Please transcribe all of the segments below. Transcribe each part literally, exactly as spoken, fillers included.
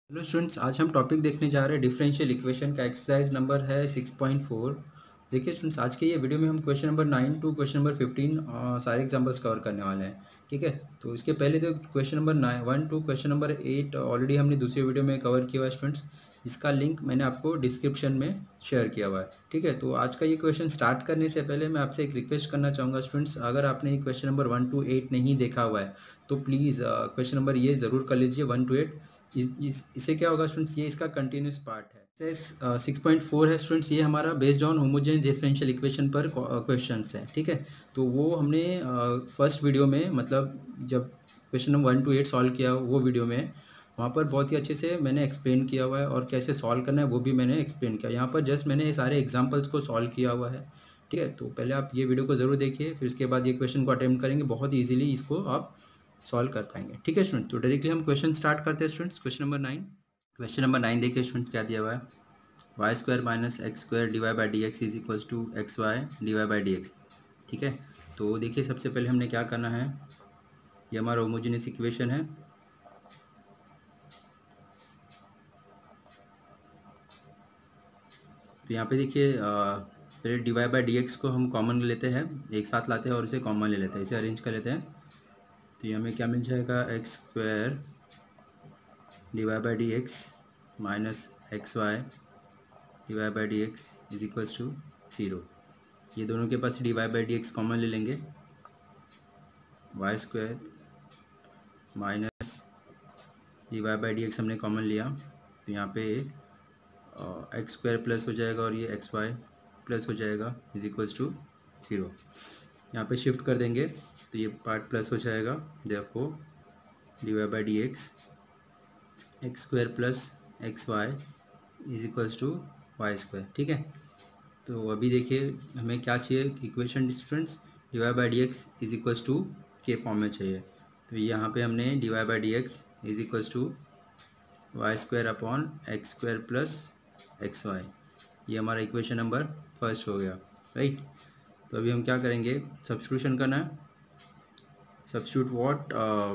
Hello students, आज हम topic देखने जा रहे हैं डिफरेंशियल इक्वेशन का। एक्सरसाइज नंबर है सिक्स पॉइंट फोर। देखिए स्टूडेंट्स, आज के ये वीडियो में हम question number nine to question number fifteen सारे एग्जांपल्स कवर करने वाले हैं। ठीक है, तो इसके पहले तो question number nine one to question number eight already हमने दूसरी वीडियो में कवर किया हुआ है स्टूडेंट्स। इसका लिंक मैंने आपको डिस्क्रिप्शन में शेयर किया हुआ है। ठीक है, तो आज का ये क्वेश्चन स्टार्ट करने से पहले मैं आपसे एक रिक्वेस्ट करना चाहूँगा स्टूडेंट्स, अगर आपने ये question number one to eight नहीं देखा हुआ है तो प्लीज़ क्वेश्चन नंबर ये ज़रूर कर लीजिए वन टू एट। इस इस इससे क्या होगा स्टूडेंट्स, ये इसका कंटिन्यूस पार्ट है। जैसे सिक्स पॉइंट फोर है स्टूडेंट्स, ये हमारा based on homogeneous differential equation पर क्वेश्चंस है। ठीक है, तो वो हमने फर्स्ट वीडियो में, मतलब जब question number one to eight solve किया वो वीडियो में, वहाँ पर बहुत ही अच्छे से मैंने एक्सप्लेन किया हुआ है और कैसे सॉल्व करना है वो भी मैंने एक्सप्लेन किया। यहाँ पर जस्ट मैंने सारे एग्जाम्पल्स को सॉल्व किया हुआ है। ठीक है, तो पहले आप ये वीडियो को ज़रूर देखिए, फिर उसके बाद ये क्वेश्चन को अटेम्प्ट करेंगे, बहुत ईजिली इसको आप सॉल्व कर पाएंगे। ठीक है स्टूडेंट, तो डायरेक्टली हम क्वेश्चन स्टार्ट करते हैं students. Question number nine question number nine देखिए स्टूडेंट्स, क्या दिया हुआ है। Y square minus x square d y by d x is equals to x y d y by d x. ठीक है, तो देखिए सबसे पहले हमने क्या करना है, ये हमारा होमोजेनियस इक्वेशन है। तो यहाँ पे देखिए पहले d y by d x को हम कॉमन लेते हैं, एक साथ लाते हैं और इसे कॉमन ले लेते हैं, इसे अरेंज कर लेते हैं। तो ये हमें क्या मिल जाएगा, x square d y by d x minus x y d y by d x is equals to zero. ये दोनों के पास d y by d x common ले लेंगे, y square minus d y by d x हमने common लिया, तो यहाँ पे एक्स स्क्वायर प्लस हो जाएगा और ये एक्स वाई प्लस हो जाएगा इज इक्वल्स टू ज़ीरो। यहाँ पे शिफ्ट कर देंगे तो ये पार्ट प्लस हो जाएगा, therefore d y by d x x square plus x y is equals to y square. ठीक है, तो अभी देखिए हमें क्या चाहिए equation students, d y by d x is equals to के फॉर्म में चाहिए। तो यहाँ पे हमने d y by d x is equals to y square upon x square plus x y, ये हमारा इक्वेशन नंबर फर्स्ट हो गया, राइट। तो अभी हम क्या करेंगे, सब्स्टिट्यूशन करना है। Substitute what,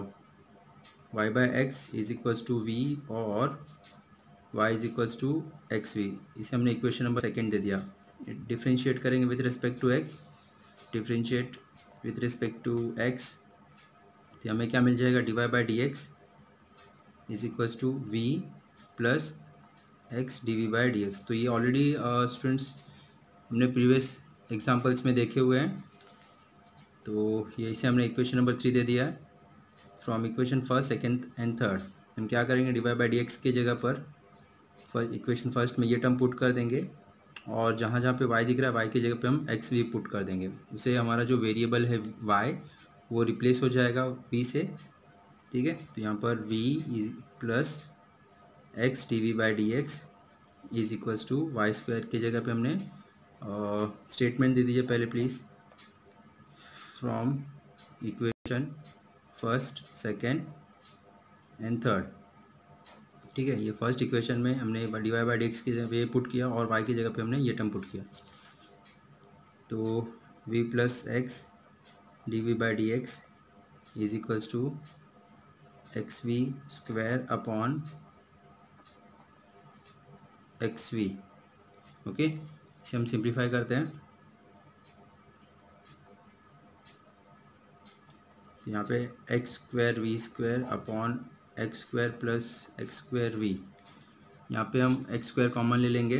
y by x is equals to v और y is equals to x v, इसे हमने इक्वेशन नंबर सेकेंड दे दिया। डिफ्रेंशिएट करेंगे with respect to x, differentiate with respect to x, तो हमें क्या मिल जाएगा, d y by d x is equals to v plus x d v by d x. तो ये ऑलरेडी स्टूडेंट्स हमने प्रीवियस एग्जाम्पल्स में देखे हुए हैं, तो ये इसे हमने इक्वेशन नंबर थ्री दे दिया है। From equation first second and third हम क्या करेंगे, d y by d x की जगह पर इक्वेशन फर्स्ट में ये टर्म पुट कर देंगे और जहाँ जहाँ पे y दिख रहा है y की जगह पे हम एक्स वी पुट कर देंगे, उसे हमारा जो वेरिएबल है y वो रिप्लेस हो जाएगा v से। ठीक है, तो यहाँ पर v is plus x d v by d x is equals to y square की जगह पे हमने स्टेटमेंट दे दीजिए पहले please, from equation first second and third. ठीक है, ये फर्स्ट इक्वेशन में हमने d y by d x की जगह ये पुट किया और y की जगह पे हमने ये टर्म पुट किया, तो v plus x d v by d x is equals to x v square upon x v. Okay, इसे हम सिंप्लीफाई करते हैं। तो यहाँ पे x square v square upon x square plus x square v, यहाँ पे हम एक्स स्क्वायर कॉमन ले लेंगे,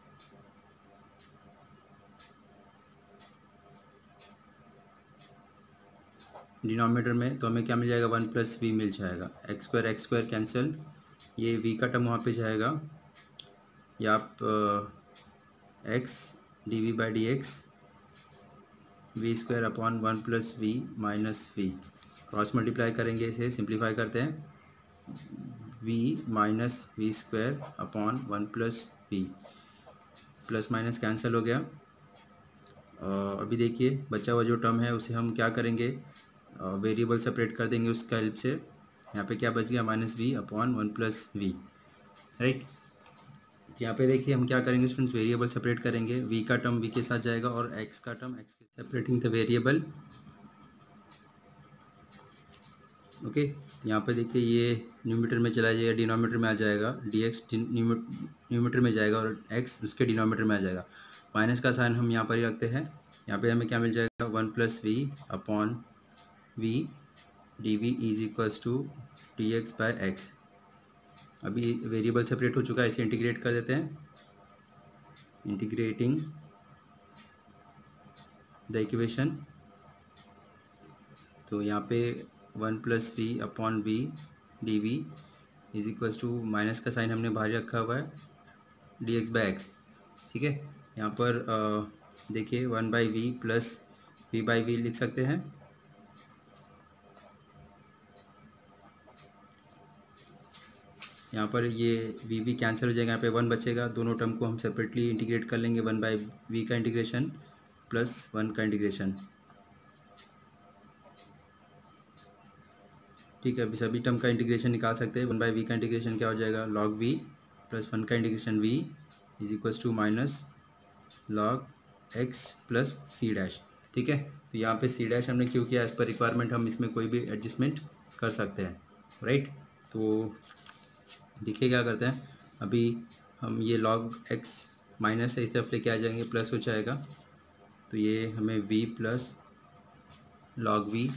डिनोमिनेटर में, तो हमें क्या मिल जाएगा, वन प्लस वी मिल जाएगा। X square x square cancel, ये वी का टर्म वहाँ पे जाएगा, या आप x d v by d x v square upon one plus v minus v, cross multiply करेंगे, इसे सिंप्लीफाई करते हैं, v minus v square upon one plus v, plus minus cancel हो गया। uh, अभी देखिए बचा हुआ जो टर्म है उसे हम क्या करेंगे, वेरिएबल सेपरेट कर देंगे उसका हेल्प से। यहाँ पे क्या बच गया, minus v upon one plus v, right. यहाँ पे देखिए हम क्या करेंगे स्टूडेंट्स, वेरिएबल सेपरेट करेंगे, वी का टर्म वी के साथ जाएगा और एक्स का टर्म एक्स के, सेपरेटिंग द वेरिएबल, ओके, यहाँ पे देखिए ये न्यूमरेटर में चला जाएगा, डिनोमिनेटर में आ जाएगा, डी एक्स न्यूमरेटर में जाएगा और एक्स उसके डिनोमिनेटर में आ जाएगा। माइनस का साइन हम यहाँ पर ही रखते हैं। यहाँ पे हमें क्या मिल जाएगा, one plus v upon v d v is equals to d x by x. अभी वेरिएबल सेपरेट हो चुका है, इसे इंटीग्रेट कर देते हैं। इंटीग्रेटिंग द इक्वेशन, तो यहाँ पे one plus v upon v d v is equals to, minus का साइन हमने बाहर रखा हुआ है, डी एक्स बाई एक्स। ठीक है, यहाँ पर देखिए one by v plus v by v लिख सकते हैं। यहाँ पर ये वी वी कैंसिल हो जाएगा, यहाँ पे वन बचेगा। दोनों टर्म को हम सेपरेटली इंटीग्रेट कर लेंगे, वन बाई वी का इंटीग्रेशन प्लस वन का इंटीग्रेशन। ठीक है, अभी सभी टर्म का इंटीग्रेशन निकाल सकते हैं। वन बाई वी का इंटीग्रेशन क्या हो जाएगा, लॉग वी प्लस वन का integration v is equals to minus log x plus C dash. ठीक है, तो यहाँ पे सी डैश हमने क्यों किया, एज पर रिक्वायरमेंट हम इसमें कोई भी एडजस्टमेंट कर सकते हैं, राइट। तो देखिए क्या करते हैं, अभी हम ये लॉग एक्स माइनस है इस तरफ लेके आ जाएंगे, प्लस हो जाएगा। तो ये हमें v plus log v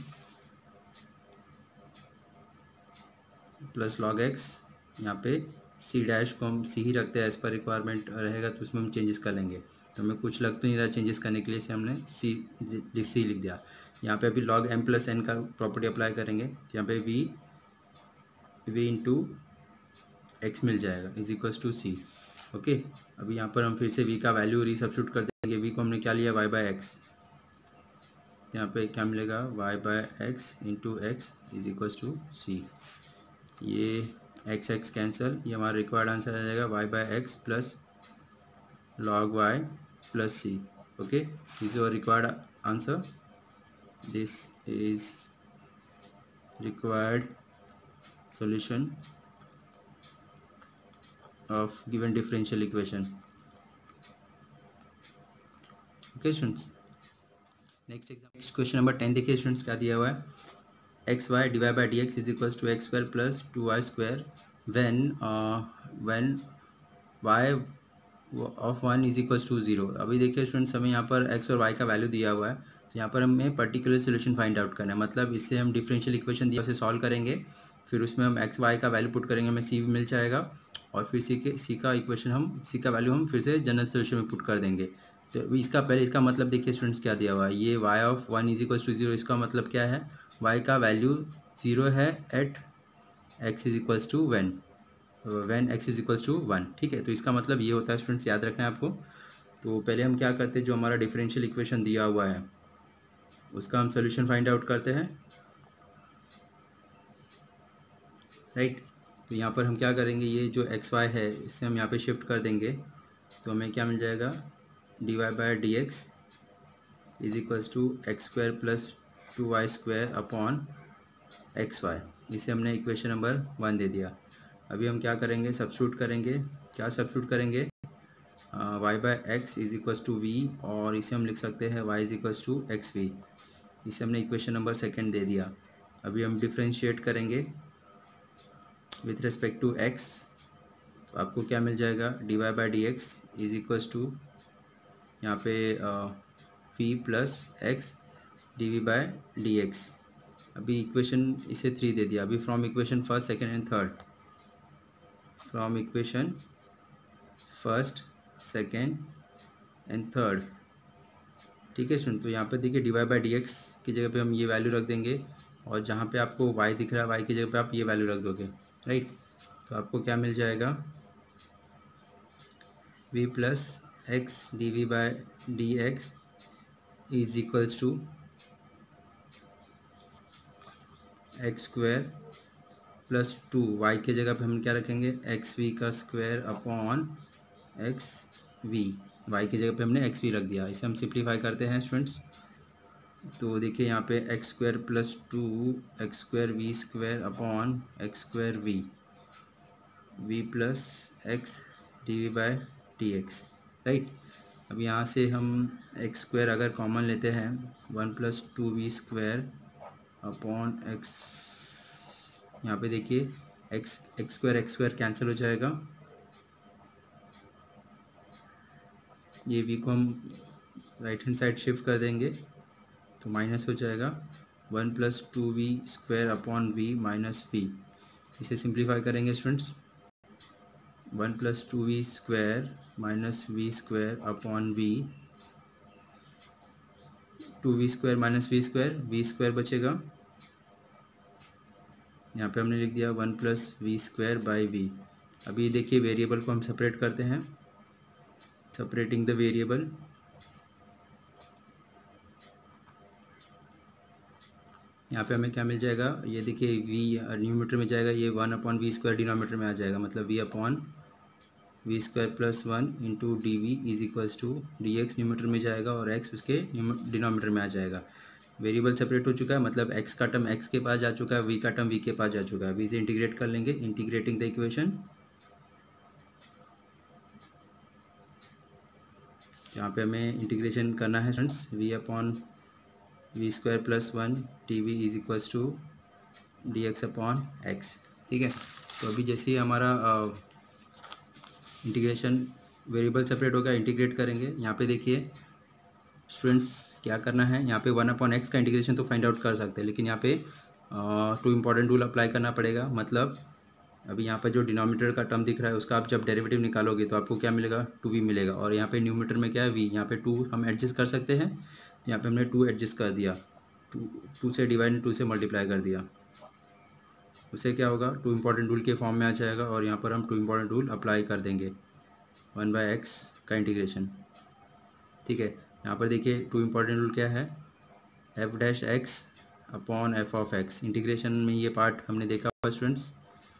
plus log x, यहाँ पे सी डैश को हम सी ही रखते हैं, एज पर रिक्वायरमेंट रहेगा तो उसमें हम चेंजेस कर लेंगे। तो हमें कुछ लग तो नहीं रहा चेंजेस करने के लिए, इसे हमने सी सी लिख दिया। यहाँ पे अभी लॉग एम प्लस एन का प्रॉपर्टी अप्लाई करेंगे, तो यहाँ पे वी वी इंटू एक्स मिल जाएगा is equals to c. Okay, अभी यहाँ पर हम फिर से v का वैल्यू रीसब्स्टिट्यूट कर देंगे। v को हमने क्या लिया, y बाय एक्स, यहाँ पे क्या मिलेगा, y by x into x is equals to c. ये x x कैंसिल, ये हमारा रिक्वायर्ड आंसर आ जाएगा y by x plus log y plus c. Okay, this is your required answer, this is required solution of given differential equation. Okay students, next example, next question number ten देखिए students क्या दिया हुआ है, x y divide by d x is equals to x square plus two y square when when y of one is equals to zero. अभी देखिए students, हमें यहाँ पर एक्स और वाई का वैल्यू दिया हुआ है, तो यहाँ पर हमें पर्टिकुलर सोल्यूशन फाइंड आउट करना है। मतलब इससे हम डिफरेंशियल इक्वेशन दिया उसे सॉल्व करेंगे, फिर उसमें हम एक्स वाई का वैल्यू पुट करेंगे, हमें सी मिल जाएगा, और फिर सी के सी का इक्वेशन हम सी का वैल्यू हम फिर से जनरल सोल्यूशन में पुट कर देंगे। तो इसका पहले इसका मतलब देखिए स्टूडेंट्स क्या दिया हुआ है, ये y of one is equals to zero, इसका मतलब क्या है, वाई का वैल्यू जीरो है at x is equals to one when x is equals to one. ठीक है, तो इसका मतलब ये होता है स्टूडेंट्स, याद रखना है आपको। तो पहले हम क्या करते हैं, जो हमारा डिफरेंशियल इक्वेशन दिया हुआ है उसका हम सोल्यूशन फाइंड आउट करते हैं, राइट। तो यहाँ पर हम क्या करेंगे, ये जो एक्स वाई है इससे हम यहाँ पे शिफ्ट कर देंगे, तो हमें क्या मिल जाएगा, d y by d x is equals to x square plus two y square upon x y. इसे हमने इक्वेशन नंबर वन दे दिया। अभी हम क्या करेंगे, सब्स्टिट्यूट करेंगे, क्या सब्स्टिट्यूट करेंगे, y by x is equals to v, और इसे हम लिख सकते हैं y is equals to x v. इसे हमने इक्वेशन नंबर सेकेंड दे दिया। अभी हम डिफ्रेंशिएट करेंगे विथ रिस्पेक्ट टू एक्स, तो आपको क्या मिल जाएगा, d y by d x is equals to यहाँ पे v plus x d v by d x. अभी इक्वेशन इसे थ्री दे दिया। अभी from equation first second and third, from equation first second and third. ठीक है स्टूडेंट, तो यहाँ पे देखिए d y by d x की जगह पे हम ये वैल्यू रख देंगे, और जहाँ पे आपको y दिख रहा है y की जगह पे आप ये वैल्यू रख दोगे, राइट। तो आपको क्या मिल जाएगा, v plus x d v by d x is equals to x square plus two, y की जगह पे हम क्या रखेंगे, एक्स वी का square upon x v. Y की जगह पे हमने एक्स वी रख दिया। इसे हम सिंप्लीफाई करते हैं स्टूडेंट्स, तो देखिए यहाँ पे x square plus two x square v square upon x square v v plus x d v by d x, right. अब यहाँ से हम एक्स स्क्वायर अगर कॉमन लेते हैं, one plus two v square upon x यहाँ पे देखिए x x square x square cancel हो जाएगा, ये वी को हम राइट हैंड साइड शिफ्ट कर देंगे तो माइनस हो जाएगा one plus two v square upon v minus v. इसे सिंप्लीफाई करेंगे students, one plus two v square minus v square upon v, two v square minus v square, v square बचेगा, यहाँ पे हमने लिख दिया one plus v square by v. अभी देखिए वेरिएबल को हम सेपरेट करते हैं, सेपरेटिंग द वेरिएबल। यहाँ पे हमें क्या मिल जाएगा, ये देखिए v न्यूमरेटर में जाएगा, ये one upon v square denominator में आ जाएगा, मतलब v upon v square plus one into d v is equals to d x numerator में जाएगा और x उसके डिनोमिनेटर में आ जाएगा। वेरिएबल सेपरेट हो चुका है, मतलब x का टर्म x के पास जा चुका है, v का टर्म v के पास जा चुका है। अभी इसे इंटीग्रेट कर लेंगे, इंटीग्रेटिंग द इक्वेशन। यहाँ पे हमें इंटीग्रेशन करना है friends, v upon v square plus one d v is equals to d x upon x. ठीक है, तो अभी जैसे ही हमारा इंटीग्रेशन वेरिएबल सेपरेट होगा, इंटीग्रेट करेंगे। यहाँ पे देखिए स्टूडेंट्स क्या करना है, यहाँ पे वन अपॉन एक्स का इंटीग्रेशन तो फाइंड आउट कर सकते हैं, लेकिन यहाँ पे टू इम्पॉर्टेंट रूल अप्लाई करना पड़ेगा। मतलब अभी यहाँ पर जो डिनोमिनेटर का टर्म दिख रहा है उसका आप जब डेरिवेटिव निकालोगे तो आपको क्या मिलेगा, टू वी मिलेगा, और यहाँ पे न्यूमरेटर में क्या है, वी। यहाँ पे टू हम एडजस्ट कर सकते हैं, तो यहाँ पे हमने टू एडजस्ट कर दिया, टू टू से डिवाइड टू से मल्टीप्लाई कर दिया, उससे क्या होगा, टू इम्पॉर्टेंट रूल के फॉर्म में आ जाएगा, और यहाँ पर हम टू इम्पॉर्टेंट रूल अप्लाई कर देंगे, वन बाय एक्स का इंटीग्रेशन। ठीक है, यहाँ पर देखिए टू इम्पॉर्टेंट रूल क्या है, f dash x upon f of x. Integration में ये पार्ट हमने देखा हुआ स्टूडेंट्स,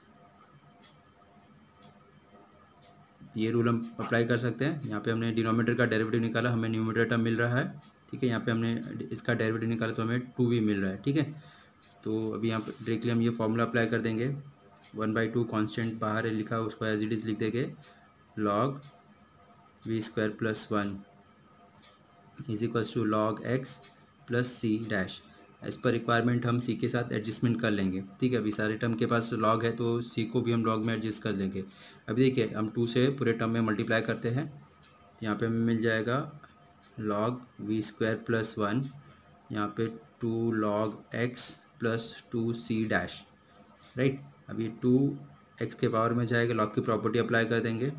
ये रूल हम अप्लाई कर सकते हैं। यहाँ पे हमने डिनोमिनेटर का डेरिवेटिव निकाला, हमें न्यूमरेटर टर्म मिल रहा है। ठीक है, यहाँ पे हमने इसका डेरिवेटिव निकाला तो हमें टू वी मिल रहा है। ठीक है, तो अभी यहाँ पर डायरेक्टली हम ये फॉर्मूला अप्लाई कर देंगे, वन बाई टू कॉन्स्टेंट बाहर है लिखा, उसको एज इट इज़ लिख देंगे, log we square plus one is equals to log x plus C dash. As per requirement हम सी के साथ एडजस्टमेंट कर लेंगे। ठीक है, अभी सारे टर्म के पास लॉग है तो सी को भी हम लॉग में एडजस्ट कर लेंगे। अभी देखिए हम टू से पूरे टर्म में मल्टीप्लाई करते हैं, यहाँ पे हमें मिल जाएगा log we square plus one, यहाँ पे two log x plus two c dash. Right, अभी टू एक्स के पावर में जाएगा, लॉग की प्रॉपर्टी अप्लाई कर देंगे,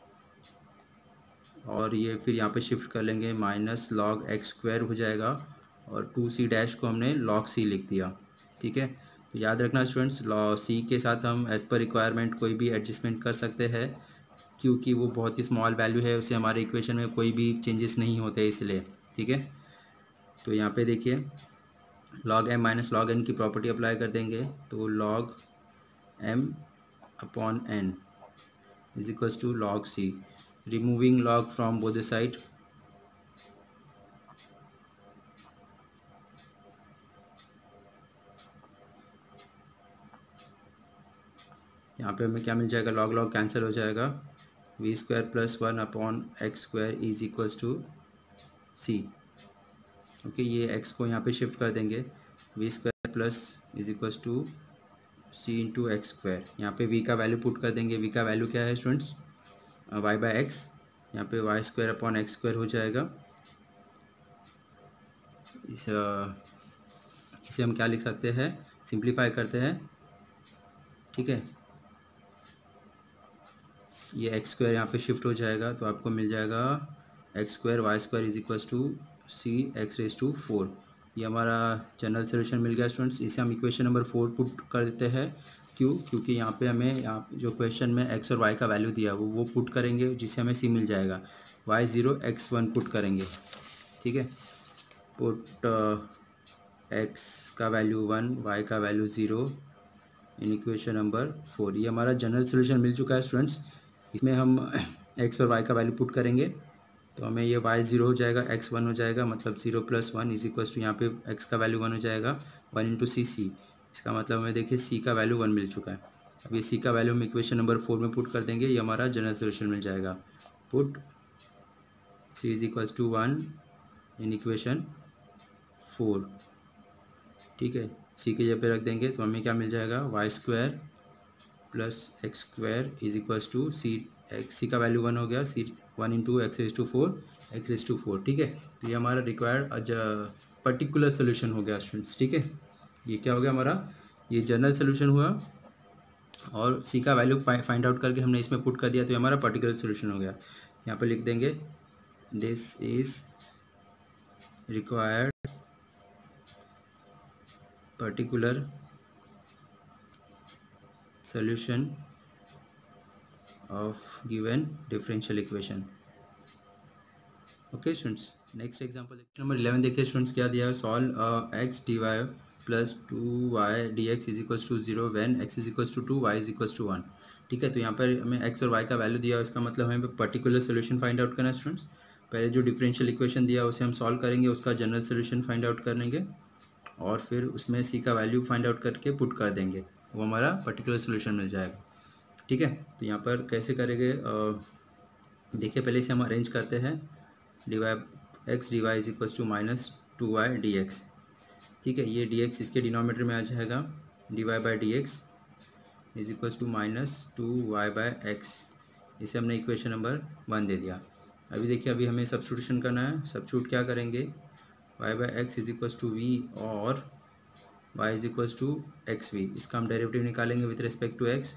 और ये फिर यहाँ पे शिफ्ट कर लेंगे, माइनस लॉग एक्स स्क्वायर हो जाएगा, और टू सी डैश को हमने लॉग सी लिख दिया। ठीक है, तो याद रखना स्टूडेंट्स, लॉ सी के साथ हम एज पर रिक्वायरमेंट कोई भी एडजस्टमेंट कर सकते हैं, क्योंकि वो बहुत ही स्मॉल वैल्यू है, उससे हमारे इक्वेशन में कोई भी चेंजेस नहीं होते इसलिए। ठीक है, तो यहाँ पे देखिए log m minus log n की प्रॉपर्टी अप्लाई कर देंगे, तो log m upon n is equals to log c, removing log from both the side, यहाँ पे हमें क्या मिल जाएगा, लॉग लॉग कैंसिल हो जाएगा, v square plus one upon x square is equals to c. Okay, ये एक्स को यहाँ पे शिफ्ट कर देंगे, v square plus is equals to c into x square. यहाँ पे वी का वैल्यू पुट कर देंगे, वी का वैल्यू क्या है स्टूडेंट्स, वाई बाय एक्स, यहाँ पे y square upon x square हो जाएगा। इस इसे हम क्या लिख सकते हैं, सिंप्लीफाई करते हैं। ठीक है, ये एक्स स्क्वायर यहाँ पे शिफ्ट हो जाएगा, तो आपको मिल जाएगा x square y square is equals to c x raise to four. ये हमारा जनरल सोल्यूशन मिल गया स्टूडेंट्स। इसे हम इक्वेशन नंबर फोर पुट कर देते हैं, क्यों, क्योंकि यहाँ पे हमें यहाँ जो क्वेश्चन में एक्स और वाई का वैल्यू दिया वो वो पुट करेंगे, जिससे हमें सी मिल जाएगा, y zero x one put करेंगे। ठीक है, पुट एक्स का वैल्यू वन, वाई का value zero in equation number four. ये हमारा जनरल सोल्यूशन मिल चुका है स्टूडेंट्स। इसमें हम एक्स और वाई का वैल्यू पुट करेंगे, तो हमें ये वाई ज़ीरो हो जाएगा, एक्स वन हो जाएगा, मतलब zero plus one is equals to, यहाँ पे एक्स का वैल्यू वन हो जाएगा, वन इंटू सी सी। इसका मतलब हमें देखिए सी का वैल्यू वन मिल चुका है। अब ये सी का वैल्यू हम इक्वेशन नंबर फोर में पुट कर देंगे, ये हमारा जनरल सोल्यूशन मिल जाएगा, put C is equals to one in equation four. ठीक है, सी की जगह पे रख देंगे तो हमें क्या मिल जाएगा, y square plus x square is equals to c, x c का वैल्यू वन हो गया, c one into x raise to four x raise to four. ठीक है, तो ये हमारा रिक्वायर्ड पर्टिकुलर सोल्यूशन हो गया स्टूडेंट्स। ठीक है, ये क्या हो गया हमारा, ये जनरल सोल्यूशन हुआ और सी का वैल्यू फाइंड आउट करके हमने इसमें पुट कर दिया तो ये हमारा पर्टिकुलर सोल्यूशन हो गया। यहाँ पे लिख देंगे this is required particular solution of given differential equation. Okay students, next example number eleven देखिए स्टूडेंट्स, क्या दिया है, solve x d y plus two y d x is equals to zero when x is equals to two y is equals to one. ठीक है, तो यहाँ पर हमें एक्स और वाई का वैल्यू दिया है, इसका मतलब हमें पर्टिकुलर सोल्यूशन फाइंड आउट करना है स्टूडेंट्स। पहले जो डिफरेंशियल इक्वेशन दिया उसे हम सॉल्व करेंगे, उसका जनरल सोल्यूशन फाइंड आउट करेंगे और फिर उसमें सी का वैल्यू फाइंड आउट करके पुट कर देंगे, वो हमारा पर्टिकुलर सोल्यूशन मिल जाएगा। ठीक है, तो यहाँ पर कैसे करेंगे, देखिए पहले इसे हम अरेंज करते हैं, d y x d y is equals to minus two y d x. ठीक है, ये डी एक्स इसके डिनोमीटर में आ जाएगा, d y by d x is equals to minus two y by x. इसे हमने इक्वेशन नंबर वन दे दिया। अभी देखिए अभी हमें सब्स्टिट्यूशन करना है, सब्स्टिट्यूट क्या करेंगे, y by x is equals to v और y is equals to x v, इसका हम डेरिवेटिव निकालेंगे विथ रिस्पेक्ट टू एक्स।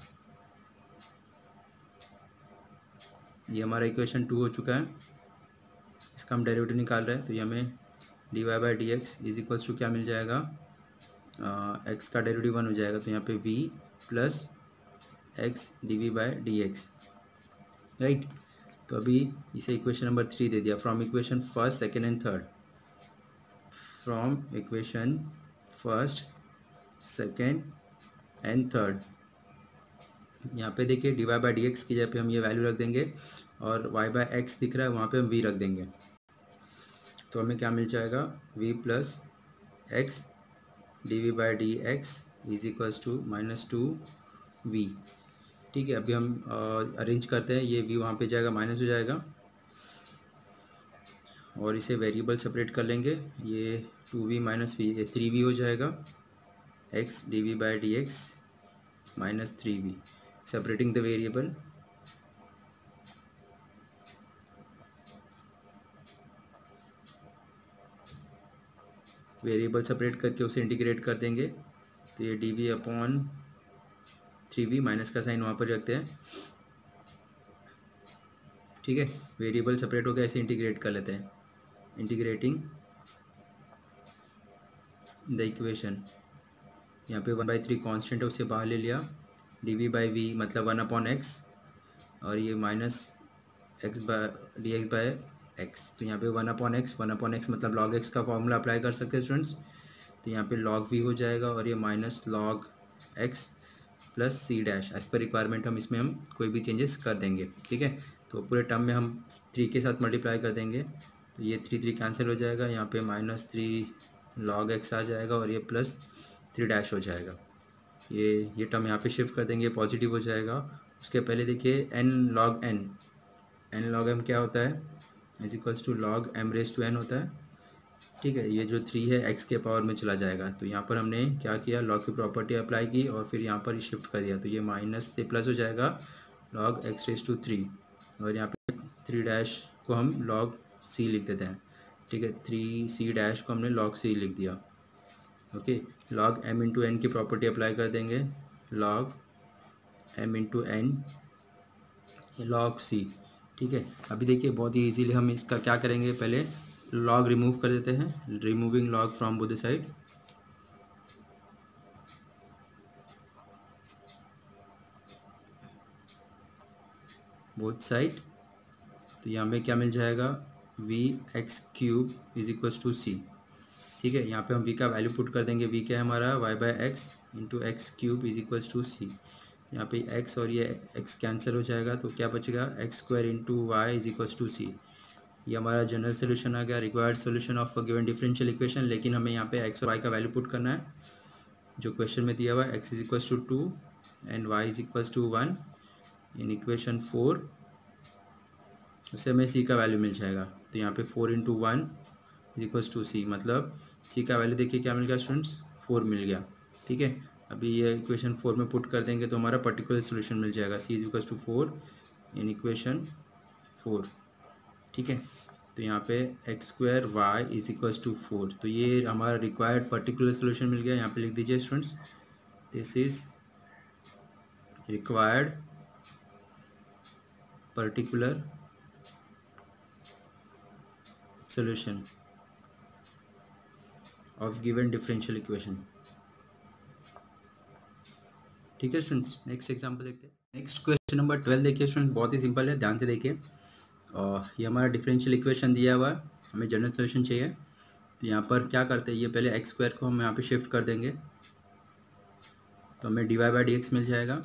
ये हमारा इक्वेशन टू हो चुका है, इसका हम डेरिवेटिव निकाल रहे हैं, तो ये हमें d y by d x is equals to क्या मिल जाएगा, एक्स का डेरिवेटिव वन हो जाएगा, तो यहाँ पे v plus x d v by d x, right. तो अभी इसे इक्वेशन नंबर थ्री दे दिया, from equation first second and third, from equation first second and third. यहाँ पे देखिए d y by d x की जगह पे हम ये वैल्यू रख देंगे और वाई बाई एक्स दिख रहा है वहाँ पे हम वी रख देंगे, तो हमें क्या मिल जाएगा, v plus x d v by d x is equals to minus two v. ठीक है, अभी हम अरेंज करते हैं, ये v वहाँ पे जाएगा माइनस हो जाएगा और इसे वेरिएबल सेपरेट कर लेंगे, ये टू वी माइनस वी, ये थ्री वी हो जाएगा, x d v by d x minus three v, separating the variable. Variable separate करके उसे इंटीग्रेट कर देंगे, तो ये d v upon three v, minus का साइन वहाँ पर रखते हैं। ठीक है, वेरिएबल सेपरेट हो गया, ऐसे इंटीग्रेट कर लेते हैं, इंटीग्रेटिंग द इक्वेशन। यहाँ पे वन बाई थ्री कॉन्स्टेंट है, उसे बाहर ले लिया, डी वी बाई वी मतलब वन अपॉन एक्स और ये minus x by d x by x, तो यहाँ पे one upon x, one upon x मतलब लॉग एक्स का फॉर्मूला अप्लाई कर सकते हैं स्टूडेंट्स, तो यहाँ पे लॉग वी हो जाएगा और ये माइनस लॉग एक्स प्लस सी डैश, एज पर रिक्वायरमेंट हम इसमें हम कोई भी चेंजेस कर देंगे। ठीक है, तो पूरे टर्म में हम थ्री के साथ मल्टीप्लाई कर देंगे, तो ये थ्री थ्री कैंसिल हो जाएगा, यहाँ पे माइनस थ्री लॉग एक्स आ जाएगा और ये प्लस थ्री डैश हो जाएगा, ये ये टर्म यहाँ पे शिफ्ट कर देंगे, पॉजिटिव हो जाएगा। उसके पहले देखिए n log n, n log m क्या होता है, is equals to log m raise to n होता है। ठीक है, ये जो थ्री है एक्स के पावर में चला जाएगा, तो यहाँ पर हमने क्या किया, लॉग की प्रॉपर्टी अप्लाई की और फिर यहाँ पर शिफ्ट कर दिया, तो ये माइनस से प्लस हो जाएगा, log x raise to three और यहाँ पे थ्री डैश को हम लॉग सी लिख देते हैं। ठीक है, थ्री सी डैश को हमने लॉग सी लिख दिया। Okay, log m into n की प्रॉपर्टी अप्लाई कर देंगे, log m into n log c. ठीक है, अभी देखिए बहुत ही इजीली हम इसका क्या करेंगे, पहले लॉग रिमूव कर देते हैं, removing log from both the side, both side, तो यहाँ पे क्या मिल जाएगा, v x cube is equals to c. ठीक है, यहाँ पे हम v का वैल्यू पुट कर देंगे, v क्या है हमारा, y by x into x cube is equals to c. यहाँ पे x और ये x कैंसिल हो जाएगा, तो क्या बचेगा, x square into y is equals to c. ये हमारा जनरल सोल्यूशन आ गया, required solution of given differential equation. लेकिन हमें यहाँ पे x और y का वैल्यू पुट करना है, जो क्वेश्चन में दिया हुआ है, x is equals to two and y is equals to one in equation four, उससे हमें c का वैल्यू मिल जाएगा, तो यहाँ पे four into one is equals to c, मतलब c का वैल्यू देखिए क्या मिल गया स्टूडेंट्स, फोर मिल गया। ठीक है, अभी ये इक्वेशन फोर में पुट कर देंगे तो हमारा पर्टिकुलर सोल्यूशन मिल जाएगा, c is equals to four in equation four. ठीक है, तो यहाँ पे x square y is equals to four, तो ये हमारा रिक्वायर्ड पर्टिकुलर सोल्यूशन मिल गया। यहाँ पे लिख दीजिए students, this is required particular solution of given differential equation. ठीक है स्टूडेंट्स, नेक्स्ट एग्जांपल देखते हैं। नेक्स्ट क्वेश्चन नंबर ट्वेल्व देखिए स्टूडेंट, बहुत ही सिंपल है, ध्यान से देखिए। और ये हमारा डिफरेंशियल इक्वेशन दिया हुआ है, हमें जनरल सोल्यूशन चाहिए। तो यहाँ पर क्या करते हैं, ये पहले एक्स स्क्वायर को हम यहाँ पे शिफ्ट कर देंगे तो हमें d y by d x मिल जाएगा।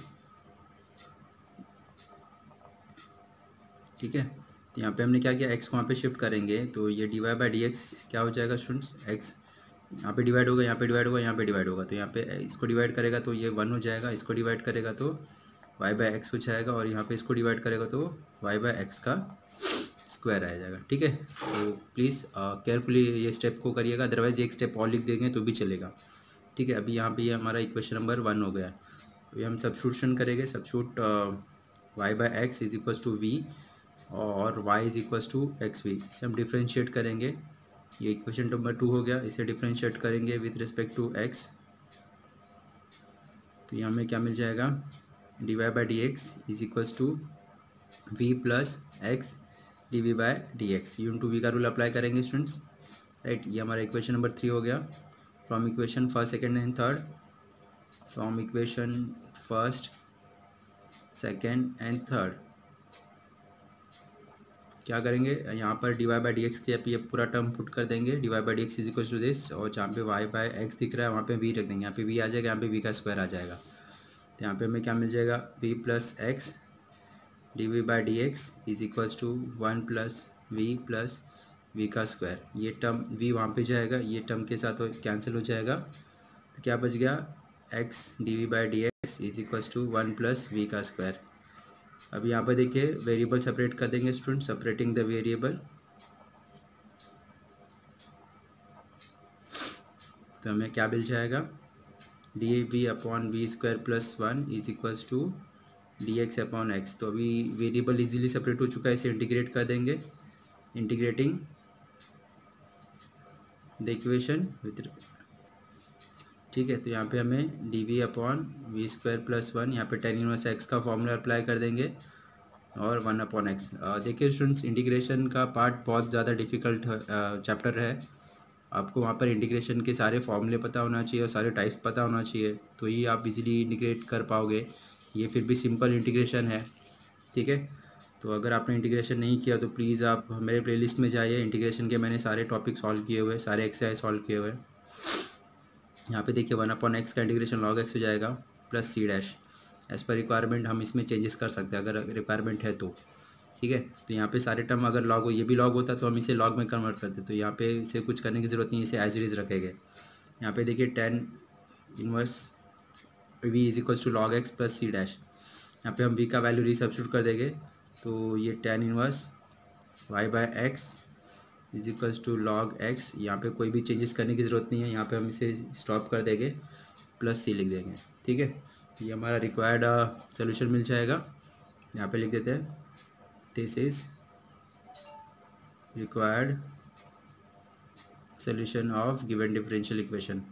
ठीक है, तो यहाँ पे हमने क्या किया, एक्स को वहाँ पे शिफ्ट करेंगे तो ये d y by d x क्या हो जाएगा स्टूडेंट्स, एक्स यहाँ पे डिवाइड होगा, यहाँ पे डिवाइड होगा, यहाँ पे डिवाइड होगा, तो यहाँ पे इसको डिवाइड करेगा तो ये वन हो जाएगा, इसको डिवाइड करेगा तो वाई बाई एक्स हो जाएगा, और यहाँ पे इसको डिवाइड करेगा तो वाई बाई एक्स का स्क्वायर आ जाएगा। ठीक है, तो प्लीज़ केयरफुली ये स्टेप को करिएगा, अदरवाइज एक स्टेप और लिख देंगे तो भी चलेगा। ठीक है, अभी यहाँ पे ये हमारा इक्वेशन नंबर वन हो गया। अभी हम सब्स्टिट्यूशन करेंगे, substitute y by x is equals to v और y is equals to x v, इसे हम डिफ्रेंशिएट करेंगे। ये इक्वेशन नंबर टू हो गया, इसे डिफ्रेंशिएट करेंगे विथ रिस्पेक्ट टू x, तो यहाँ हमें क्या मिल जाएगा, d y by d x is equals to v plus x d v by d x, u to v का रूल अप्लाई करेंगे स्टूडेंट्स। राइट, ये हमारा इक्वेशन नंबर थ्री हो गया। From equation first second and third, from equation first second and third क्या करेंगे, यहाँ पर d y by d x के ये पूरा टर्म पुट कर देंगे, d y by d x is equal to this, और जहाँ पे वाई बाई एक्स दिख रहा है वहाँ पे वी रख देंगे, यहाँ पे वी आ जाएगा, यहाँ पे वी का स्क्वायर आ जाएगा, तो यहाँ पे हमें क्या मिल जाएगा, v plus x d v by d x is equals to one plus v plus v का स्क्वायर। ये टर्म वी वहाँ पे जाएगा, ये टर्म के साथ कैंसिल हो जाएगा, तो क्या बच गया, x d v by d x is equals to one plus v का स्क्वायर। अब यहाँ पर देखिए वेरिएबल सेपरेट कर देंगे स्टूडेंट, सेपरेटिंग द वेरिएबल, तो हमें क्या मिल जाएगा, d v upon v square plus one is equals to d x upon x. तो अभी वेरिएबल इजीली सेपरेट हो चुका है, इसे इंटीग्रेट कर देंगे, इंटीग्रेटिंग द इक्वेशन विथ, ठीक है, तो यहाँ पे हमें d v upon v square plus one, यहाँ पे टेन इनवर्स एक्स का फॉर्मूला अप्लाई कर देंगे और वन अपॉन एक्स। देखिए स्टूडेंट्स, इंटीग्रेशन का पार्ट बहुत ज़्यादा डिफिकल्ट चैप्टर है, आपको वहाँ पर इंटीग्रेशन के सारे फॉर्मूले पता होना चाहिए और सारे टाइप्स पता होना चाहिए, तो ये आप इजीली इंटीग्रेट कर पाओगे। ये फिर भी सिंपल इंटीग्रेशन है। ठीक है, तो अगर आपने इंटीग्रेशन नहीं किया तो प्लीज़ आप मेरे प्लेलिस्ट में जाइए, इंटीग्रेशन के मैंने सारे टॉपिक सॉल्व किए हुए, सारे एक्सरसाइज सॉल्व किए हुए। यहाँ पे देखिए वन अपॉन एक्स का इंटीग्रेशन लॉग एक्स हो जाएगा प्लस सी डैश, एज़ पर रिक्वायरमेंट हम इसमें चेंजेस कर सकते हैं अगर रिक्वायरमेंट है तो। ठीक है, तो यहाँ पे सारे टर्म अगर लॉग हो, ये भी लॉग होता तो हम इसे लॉग में कन्वर्ट करते, तो यहाँ पे इसे कुछ करने की ज़रूरत नहीं, इसे एज इट इज़ रखेंगे। यहाँ पे देखिए tan inverse v is equals to log x plus C dash, यहाँ पे हम वी का वैल्यू रीसब्स्टिट्यूट कर देंगे, तो ये tan inverse y by x is equals to log x, यहाँ पे कोई भी चेंजेस करने की ज़रूरत नहीं है, यहाँ पे हम इसे स्टॉप कर देंगे, प्लस सी लिख देंगे। ठीक है, ये हमारा रिक्वायर्ड सोल्यूशन मिल जाएगा, यहाँ पे लिख देते हैं this is required solution of given differential equation.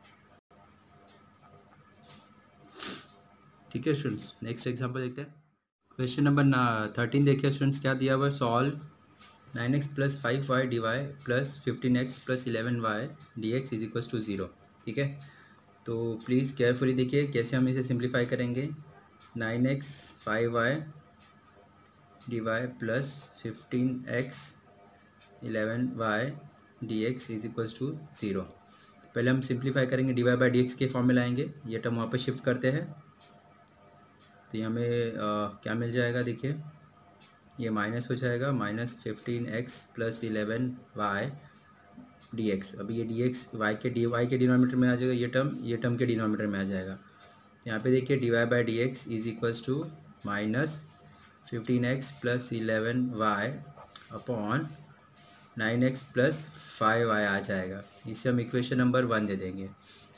ठीक है स्टूडेंट्स, नेक्स्ट एग्जांपल देखते हैं। क्वेश्चन नंबर थर्टीन देखिए स्टूडेंट्स, क्या दिया हुआ है, solve nine x plus five y d y plus fifteen x plus eleven y d x is equals to zero. ठीक है, तो प्लीज़ केयरफुली देखिए कैसे हम इसे सिंप्लीफाई करेंगे। Nine x five y d y plus fifteen x eleven y d x is equals to zero. पहले हम सिंप्लीफाई करेंगे, d y by d x के फॉर्म में लाएंगे, ये टर्म वहाँ पर शिफ्ट करते हैं, तो ये हमें आ, क्या मिल जाएगा, देखिए ये माइनस हो जाएगा, minus fifteen x plus eleven y d x. अब ये डी एक्स वाई के डी वाई के डिनोमीटर में आ जाएगा, ये टर्म ये टर्म के डिनोमीटर में आ जाएगा। यहाँ पे देखिए d y by d x is equals to minus fifteen x plus eleven y upon nine x plus five y आ जाएगा, इसे हम इक्वेशन नंबर वन दे देंगे।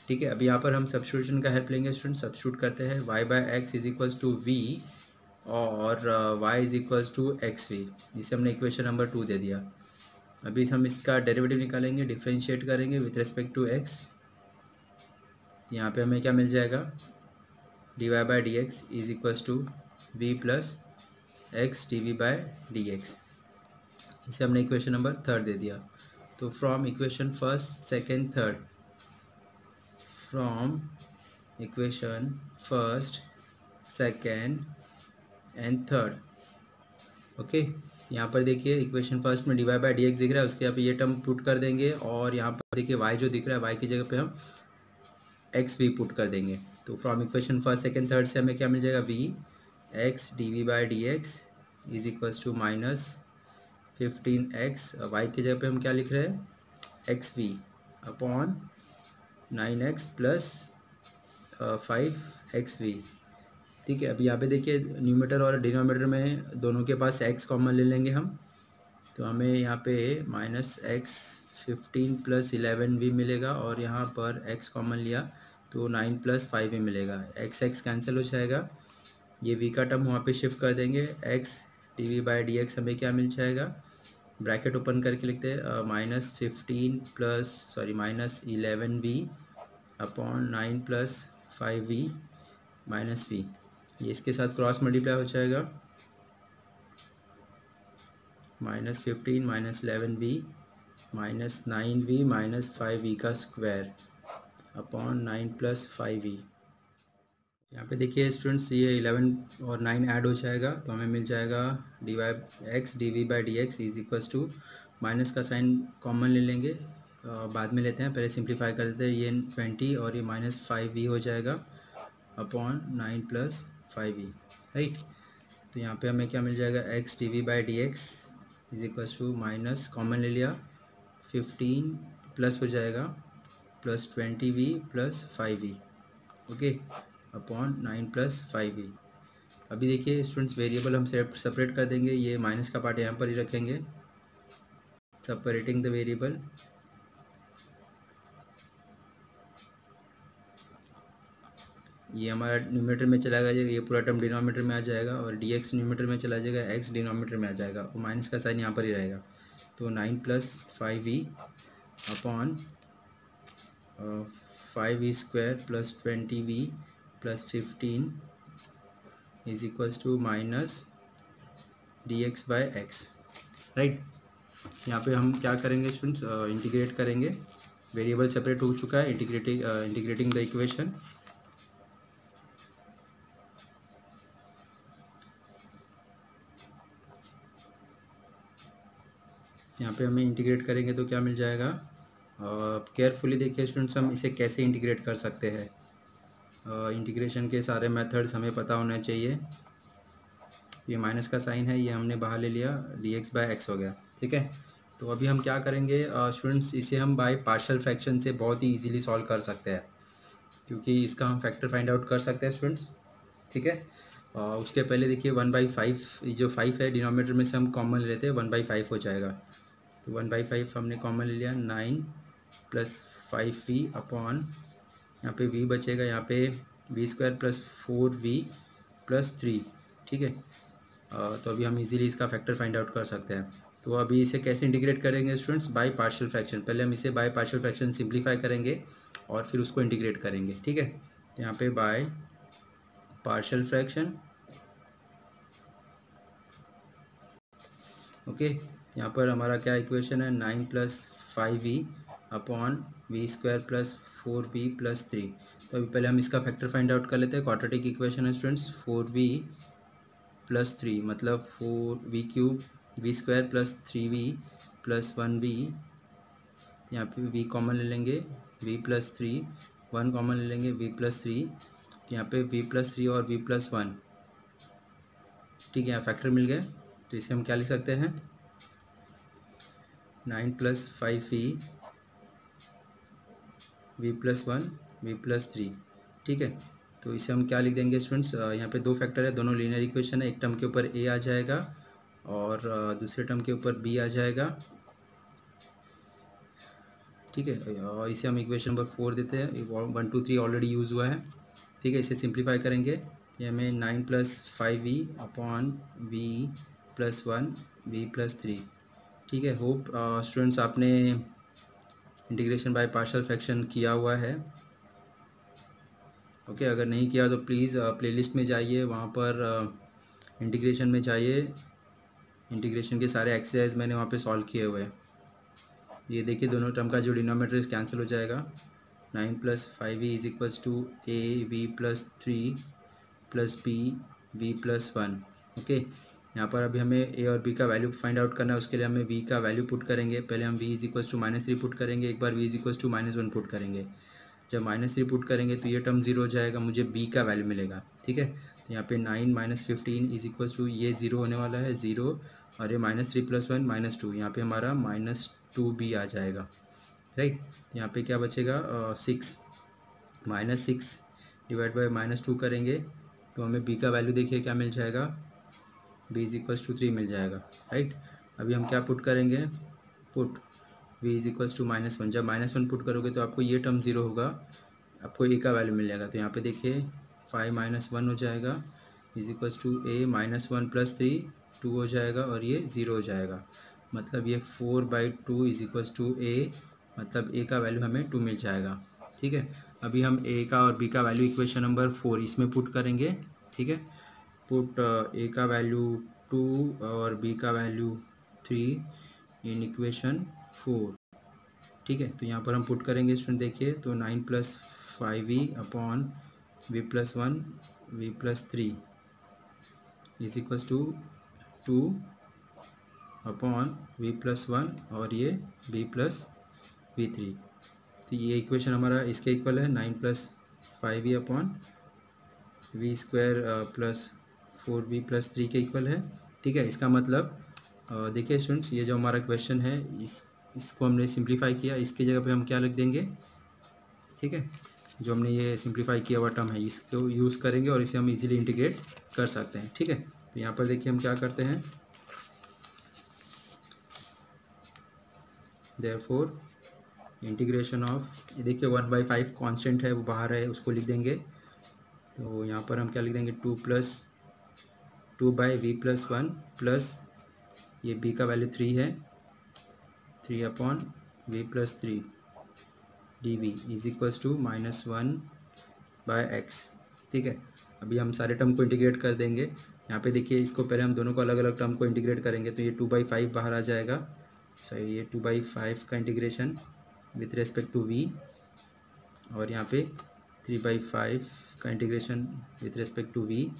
ठीक है, अभी यहाँ पर हम सब्स्टिट्यूशन का हेल्प लेंगे स्टूडेंट। सब्स्टिट्यूट करते हैं y by x is equals to v और y is equals to x v, जिसे हमने इक्वेशन नंबर टू दे दिया। अभी हम इसका डेरिवेटिव निकालेंगे, डिफ्रेंशिएट करेंगे विथ रिस्पेक्ट टू x। यहाँ पे हमें क्या मिल जाएगा, d y by d x is equals to v plus x d v by d x. इसे हमने इक्वेशन नंबर थर्ड दे दिया। तो from equation first second third, from equation first second and third, okay. यहाँ पर देखिए equation first में d y by d x दिख रहा है, उसके यहाँ पे ये टर्म पुट कर देंगे और यहाँ पर देखिए y जो दिख रहा है y की जगह पे हम एक्स भी पुट कर देंगे। तो from equation first second third से हमें क्या मिल जाएगा, v x d v by d x is equals to minus fifteen x, y की जगह पे हम क्या लिख रहे हैं, x v upon nine x plus five x v. ठीक है, अभी यहाँ पे देखिए न्यूमरेटर और डिनोमिनेटर में दोनों के पास x कॉमन ले लेंगे हम। तो हमें यहाँ पे minus x fifteen plus eleven भी मिलेगा और यहाँ पर x कॉमन लिया तो नाइन प्लस फाइव भी मिलेगा। x x कैंसिल हो जाएगा, ये v का टर्म वहाँ पे शिफ्ट कर देंगे। x d v by d x हमें क्या मिल जाएगा, ब्रैकेट ओपन करके लिखते हैं minus fifteen plus sorry minus eleven v upon nine plus five v minus v. ये इसके साथ क्रॉस मल्टीप्लाई हो जाएगा, minus fifteen minus eleven v minus nine v minus five v का square upon nine plus five v. यहाँ पे देखिए students ये इलेवन और नाइन ऐड हो जाएगा तो हमें मिल जाएगा d y x d v by d x is equals to, minus का साइन कॉमन ले लेंगे, बाद में लेते हैं, पहले सिंप्लीफाई कर देते हैं। ये ट्वेंटी और ये माइनस फाइव वी हो जाएगा upon nine plus five v, right. तो यहाँ पे हमें क्या मिल जाएगा, x d v by d x is equals to minus common ले लिया, फिफ्टीन प्लस हो जाएगा plus twenty v plus five v, okay, upon nine plus five v. अभी देखिए स्टूडेंट्स वेरिएबल हम सेपरेट कर देंगे, ये माइनस का पार्ट यहाँ पर ही रखेंगे, सेपरेटिंग द वेरिएबल। ये हमारा न्यूमरेटर में चला जाएगा, ये पूरा टर्म डिनोमिनेटर में आ जाएगा और डी एक्स न्यूमरेटर में चला जाएगा, एक्स डिनोमिनेटर में आ जाएगा और माइनस का साइन यहाँ पर ही रहेगा। तो nine plus five v upon five v square plus twenty v plus fifteen is equals to minus d x by x, right. यहाँ पे हम क्या करेंगे स्टूडेंट्स, इंटीग्रेट करेंगे, वेरिएबल सेपरेट हो चुका है, इंटीग्रेटिंग इंटीग्रेटिंग द इक्वेशन। यहाँ पे हमें इंटीग्रेट करेंगे तो क्या मिल जाएगा, केयरफुली देखिए स्टूडेंट्स हम इसे कैसे इंटीग्रेट कर सकते हैं। इंटीग्रेशन uh, के सारे मेथड्स हमें पता होना चाहिए। ये माइनस का साइन है, ये हमने बाहर ले लिया, डी एक्स बाई एक्स हो गया, ठीक है। तो अभी हम क्या करेंगे स्टूडेंट्स, uh, इसे हम बाय पार्शियल फ्रैक्शन से बहुत ही इजीली सॉल्व कर सकते हैं, क्योंकि इसका हम फैक्टर फाइंड आउट कर सकते हैं स्टूडेंट्स, ठीक है। uh, उसके पहले देखिए वन बाई फाइव, जो फाइव है डिनोमिनेटर में से हम कॉमन ले लेते हैं, वन बाई फाइव हो जाएगा। तो वन बाई फाइव हमने कॉमन ले लिया, nine plus five v upon यहाँ पे v बचेगा, यहाँ पे v square plus four v plus three, ठीक है। तो अभी हम इजीली इसका फैक्टर फाइंड आउट कर सकते हैं। तो अभी इसे कैसे इंटीग्रेट करेंगे स्टूडेंट्स, बाय पार्शियल फ्रैक्शन। पहले हम इसे बाय पार्शियल फ्रैक्शन सिंप्लीफाई करेंगे और फिर उसको इंटीग्रेट करेंगे, ठीक है। तो यहाँ पे बाय पार्शियल फ्रैक्शन, ओके। यहाँ पर हमारा क्या इक्वेशन है, nine plus five v upon v square plus four v plus three. तो अभी पहले हम इसका फैक्टर फाइंड आउट कर लेते हैं। क्वाड्रेटिक इक्वेशन है students, four v plus three मतलब four v cube v square plus three v plus one v, यहाँ पे वी कॉमन ले लेंगे, v plus three, one common ले लेंगे, वी प्लस थ्री, यहाँ पे वी प्लस थ्री और वी प्लस वन, ठीक है। यहाँ फैक्टर मिल गए, तो इसे हम क्या लिख सकते हैं, nine plus five v v plus one v plus three, ठीक है। तो इसे हम क्या लिख देंगे स्टूडेंट्स, यहाँ पे दो फैक्टर है, दोनों लीनियर इक्वेशन है, एक टर्म के ऊपर ए आ जाएगा और दूसरे टर्म के ऊपर बी आ जाएगा। ठीक है, और इसे हम इक्वेशन नंबर फोर देते हैं, one two three already use हुआ है। ठीक है, इसे सिंप्लीफाई करेंगे तो हमें nine plus five v upon v plus one v plus three. ठीक है, होप स्टूडेंट्स आपने इंटीग्रेशन बाय पार्शियल फ्रैक्शन किया हुआ है। ओके okay, अगर नहीं किया तो प्लीज़ प्लेलिस्ट में जाइए, वहाँ पर इंटीग्रेशन में जाइए, इंटीग्रेशन के सारे एक्सरसाइज मैंने वहाँ पे सॉल्व किए हुए हैं। ये देखिए दोनों टर्म का जो डिनोमिनेटर कैंसिल हो जाएगा, nine plus five v is equals to a v plus three plus b v plus one. Okay, यहाँ पर अभी हमें ए और बी का वैल्यू फाइंड आउट करना है, उसके लिए हमें वी का वैल्यू पुट करेंगे। पहले हम v is equals to minus three put करेंगे, एक बार v is equals to minus one put करेंगे। जब माइनस थ्री पुट करेंगे तो ये टर्म जीरो हो जाएगा, मुझे बी का वैल्यू मिलेगा। ठीक है, तो यहाँ पे nine minus fifteen is equals to ये ज़ीरो होने वाला है, ज़ीरो, और ये minus three plus one minus two, यहाँ पे हमारा माइनस टू बी आ जाएगा। राइट, यहाँ पे क्या बचेगा, six, minus six divide by minus two करेंगे तो हमें बी का वैल्यू देखिए क्या मिल जाएगा, b is equals to three मिल जाएगा। राइट, अभी हम क्या पुट करेंगे, put v is equals to minus one. जब माइनस वन पुट करोगे तो आपको ये टर्म ज़ीरो होगा, आपको ए का वैल्यू मिल जाएगा। तो यहाँ पे देखिए फाइव माइनस वन हो जाएगा is equals to a minus one plus three, two हो जाएगा और ये ज़ीरो हो जाएगा, मतलब ये four by two is equals to a, मतलब ए का वैल्यू हमें टू मिल जाएगा। ठीक है, अभी हम ए का और बी का वैल्यू इक्वेशन नंबर फोर इसमें पुट करेंगे। ठीक है, पुट ए का वैल्यू टू और बी का value three in equation four. ठीक है, तो यहाँ पर हम पुट करेंगे स्टूडेंट, देखिए तो nine plus five v upon v plus one v plus three is equals to two upon v plus one और ये वी प्लस वी थ्री। तो ये इक्वेशन हमारा इसके इक्वल है, nine plus five v upon v square plus four v plus three के equal है। ठीक है, इसका मतलब देखिए स्टूडेंट्स, ये जो हमारा क्वेश्चन है इस इसको हमने सिंप्लीफाई किया, इसकी जगह पे हम क्या लिख देंगे। ठीक है, जो हमने ये सिंप्लीफाई किया हुआ टर्म है इसको यूज़ करेंगे और इसे हम इजीली इंटीग्रेट कर सकते हैं। ठीक है, तो यहाँ पर देखिए हम क्या करते हैं, देयरफॉर इंटीग्रेशन ऑफ, देखिए वन बाई फाइव कॉन्स्टेंट है वो बाहर है, उसको लिख देंगे। तो यहाँ पर हम क्या लिख देंगे, two plus two by v plus one plus ये बी का वैल्यू थ्री है, three upon v plus three d v is equals to minus one by x. ठीक है, अभी हम सारे टर्म को इंटीग्रेट कर देंगे। यहाँ पे देखिए इसको पहले हम दोनों को अलग अलग टर्म को इंटीग्रेट करेंगे, तो ये टू बाई फाइव बाहर आ जाएगा, सही, ये टू बाई फाइव का integration with respect to v, और यहाँ पे थ्री बाई फाइव का integration with respect to v,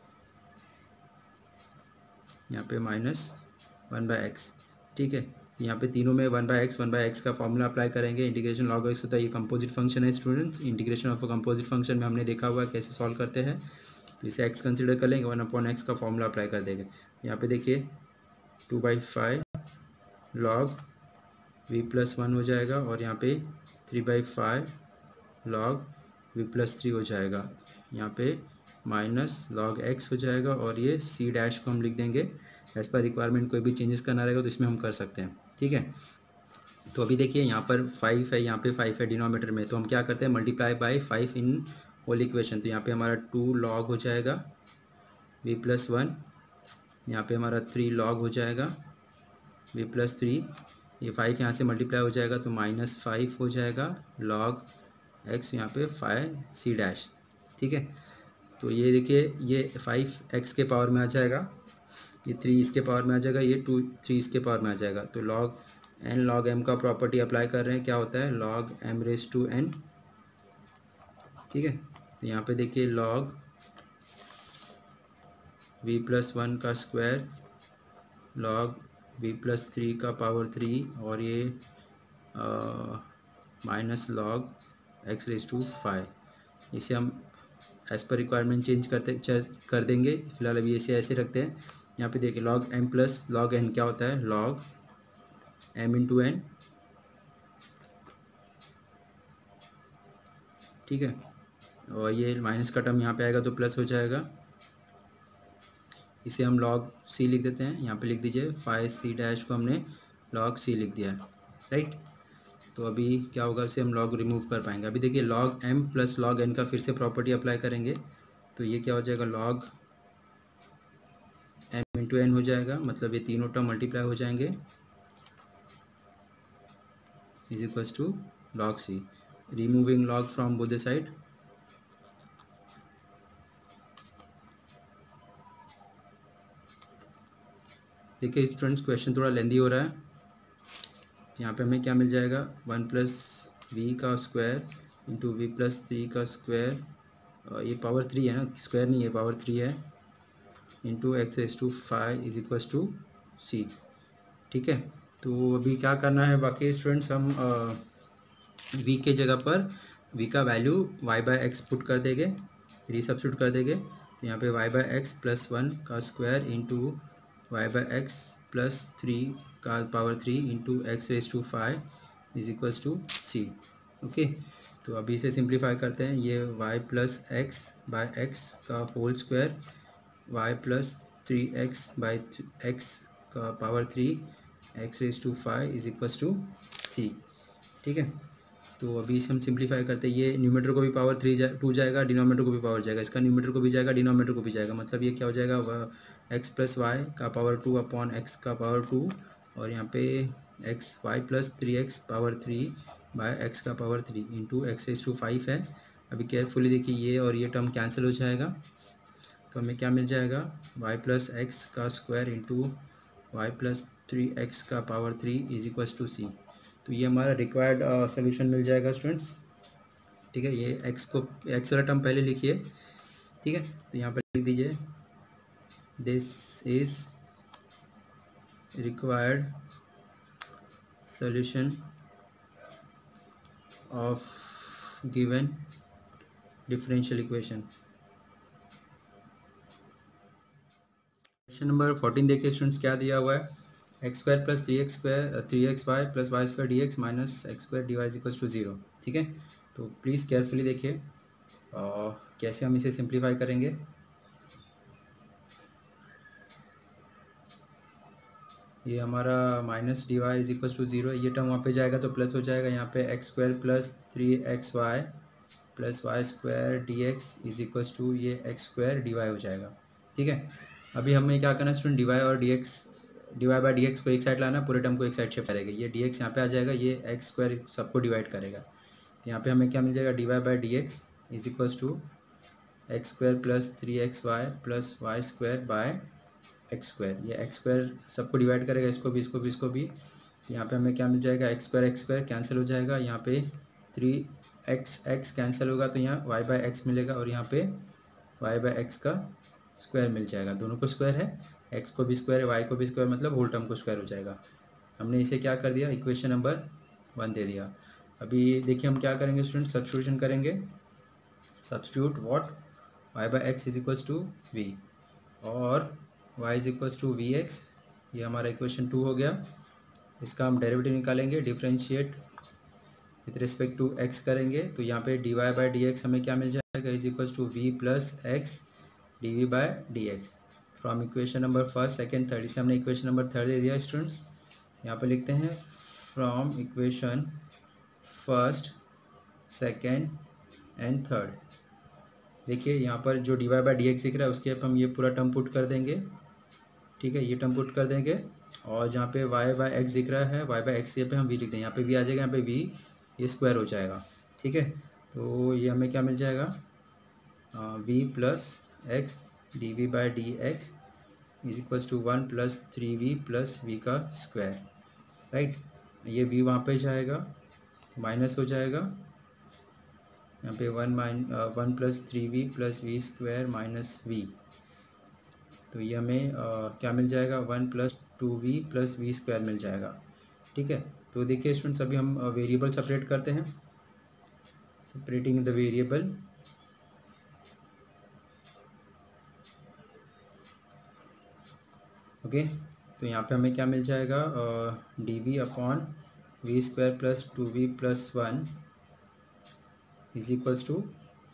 यहाँ पे माइनस वन बाई एक्स। ठीक है, यहाँ पे तीनों में one by x one by x का फॉर्मूला अप्लाई करेंगे, इंटीग्रेशन लॉग एक्स होता है, ये कंपोजिट फंक्शन है students. Integration of a composite function में हमने देखा हुआ है कैसे सॉल्व करते हैं, तो इसे एक्स कंसिडर कर लेंगे, वन अपॉन एक्स का फॉर्मूला अप्लाई कर देंगे। यहाँ पे देखिए two by five log v plus one हो जाएगा और यहाँ पे three by five log v plus three हो जाएगा, यहाँ पे माइनस लॉग एक्स हो जाएगा और ये सी डैश को हम लिख देंगे एज पर रिक्वायरमेंट। कोई भी चेंजेस करना रहेगा तो इसमें हम कर सकते हैं। ठीक है, तो अभी देखिए यहाँ पर फाइव है, यहाँ पे फाइव है डिनोमीटर में, तो हम क्या करते हैं, multiply by five in whole equation. तो यहाँ पे हमारा टू लॉग हो जाएगा वी प्लस वन, यहाँ पे हमारा थ्री लॉग हो जाएगा वी प्लस थ्री, ये फाइव यहाँ से मल्टीप्लाई हो जाएगा तो माइनस फाइव हो जाएगा लॉग एक्स, यहाँ पे फाइव सी डैश। ठीक है, तो ये देखिए ये फाइव एक्स के पावर में आ जाएगा, ये थ्री इसके पावर में आ जाएगा, ये टू थ्री इसके पावर में आ जाएगा। तो लॉग एन लॉग एम का प्रॉपर्टी अप्लाई कर रहे हैं, क्या होता है, log m raise to n. ठीक है, तो यहाँ पे देखिए लॉग वी प्लस वन का square log v plus three का पावर थ्री और ये minus log x raise to five. इसे हम एज पर रिक्वायरमेंट चेंज करते कर देंगे, फिलहाल अभी इसे ऐसे रखते हैं। यहाँ पे देखिए log m plus log n क्या होता है, लॉग एम इंटू एन। ठीक है, और ये माइनस का टर्म यहाँ पे आएगा तो प्लस हो जाएगा, इसे हम लॉग सी लिख देते हैं। यहाँ पे लिख दीजिए फाइव सी डैश को हमने लॉग सी लिख दिया है। राइट, तो अभी क्या होगा, इसे हम लॉग रिमूव कर पाएंगे। अभी देखिए log m plus log n का फिर से प्रॉपर्टी अप्लाई करेंगे, तो ये क्या हो जाएगा, लॉग एम इंटू एन हो जाएगा, मतलब ये तीनों टर्म मल्टीप्लाई हो जाएंगे, is equals to log c, removing log from both the side. देखिए स्टूडेंट्स क्वेश्चन थोड़ा लेंदी हो रहा है। यहाँ पे हमें क्या मिल जाएगा, वन प्लस वी का square into v plus three का स्क्वायर, ये पावर थ्री है ना, स्क्वायर नहीं है, पावर थ्री है, into x S to five is equals to c. ठीक है, तो अभी क्या करना है बाकी स्टूडेंट्स, हम वी के जगह पर वी का value y by x put कर देंगे, रीसब्स्टिट्यूट कर देंगे। तो यहाँ पे y by x plus one का square into y by x plus three का power three into x raise to five is equals to c. Okay, तो अभी इसे सिंप्लीफाई करते हैं, ये y plus x by x का whole square, y plus three x by x का power three x raise to five is equals to c. ठीक है, तो अभी इसे हम सिंप्लीफाई करते हैं, ये न्यूमेटर को भी पावर थ्री जा टू जाएगा, डिनोमीटर को भी पावर जाएगा, इसका न्यूमेटर को भी जाएगा, डिनोमीटर को भी जाएगा, मतलब ये क्या हो जाएगा, एक्स प्लस वाई का पावर टू अपॉन एक्स का पावर टू, और यहाँ पे x y plus three x power three by x का power three into x raise to five है। अभी केयरफुली देखिए, ये और ये टर्म कैंसिल हो जाएगा, तो हमें क्या मिल जाएगा, वाई प्लस एक्स का square into y plus three x का power three is equals to c. तो ये हमारा रिक्वायर्ड सोल्यूशन मिल जाएगा स्टूडेंट्स। ठीक है, ये एक्स को एक्स वाला टर्म पहले लिखिए। ठीक है, तो यहाँ पर लिख दीजिए, this is required solution of given differential equation. Question number fourteen देखिए स्टूडेंट्स, क्या दिया हुआ है, x square plus three x square three x y plus y square d x minus x square d y is equals to zero. ठीक है, तो please carefully देखिए और कैसे हम इसे सिंप्लीफाई करेंगे। ये हमारा minus d y is equals to zero, ये टर्म वहाँ पे जाएगा तो प्लस हो जाएगा, यहाँ पे x square plus three x y plus y square d x is equals to ये एक्स स्क्वायर डी वाई हो जाएगा। ठीक है, अभी हमें क्या करना है स्टूडेंट, डी वाई और d x, d y by d x को एक साइड लाना, पूरे टर्म को एक साइड शिफ्ट करेगा, ये डी एक्स यहाँ पे आ जाएगा, ये एक्स स्क्वायर सबको डिवाइड करेगा, यहाँ पे हमें क्या मिल जाएगा, d y by d x is equals to x square plus three x y plus y square by x square, ये एक्स स्क्वायर सबको डिवाइड करेगा, इसको भी इसको भी इसको भी, यहाँ पे हमें क्या मिल जाएगा, x square x square cancel हो जाएगा, यहाँ पे थ्री एक्स एक्स कैंसिल होगा तो यहाँ वाई बाय एक्स मिलेगा, और यहाँ पे वाई बाय एक्स का स्क्वायर मिल जाएगा, दोनों को स्क्वायर है, एक्स को भी स्क्वायर है वाई को भी स्क्वायर, मतलब होल टर्म को स्क्वायर हो जाएगा। हमने इसे क्या कर दिया, इक्वेशन नंबर वन दे दिया। अभी देखिए हम क्या करेंगे स्टूडेंट, सब्स्टिट्यूशन करेंगे, substitute what, y by x is equals to v और y is equals to v x, ये हमारा इक्वेशन टू हो गया। इसका हम डेरिवेटिव निकालेंगे, differentiate with respect to x करेंगे, तो यहाँ पे d y by d x हमें क्या मिल जाएगा, is equals to v plus x d v by d x from equation number first second third, इसे हमने इक्वेशन नंबर थर्ड दे दिया स्टूडेंट्स। यहाँ पे लिखते हैं from equation first second and third. देखिए यहाँ पर जो d y by d x दिख रहा है उसके ऊपर हम ये पूरा टर्म पुट कर देंगे। ठीक है, ये टर्म पुट कर देंगे, और जहाँ पे वाई बाई एक्स दिख रहा है, वाई बाई एक्स पे हम वी लिख दें, यहाँ पे वी आ जाएगा, यहाँ पे वी ये स्क्वायर हो जाएगा। ठीक है, तो ये हमें क्या मिल जाएगा, v plus x d v by d x is equals to one plus three v plus v का स्क्वायर। राइट, ये वी वहाँ पे जाएगा माइनस हो जाएगा, यहाँ पे one minus one plus three v plus v square minus v, तो ये हमें आ, क्या मिल जाएगा, one plus two v plus v square मिल जाएगा। ठीक है, तो देखिए स्टूडेंट्स अभी हम वेरिएबल सेपरेट करते हैं, सेपरेटिंग द वेरिएबल। ओके, तो यहाँ पे हमें क्या मिल जाएगा, d v upon v square plus two v plus one is equals to